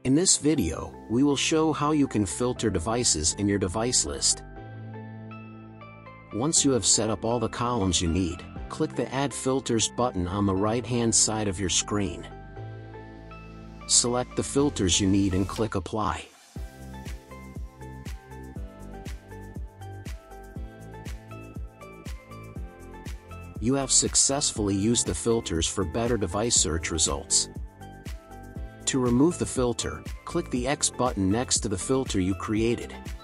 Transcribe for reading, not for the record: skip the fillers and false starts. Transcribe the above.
In this video, we will show how you can filter devices in your device list. Once you have set up all the columns you need, click the Add Filters button on the right-hand side of your screen. Select the filters you need and click Apply. You have successfully used the filters for better device search results. To remove the filter, click the X button next to the filter you created.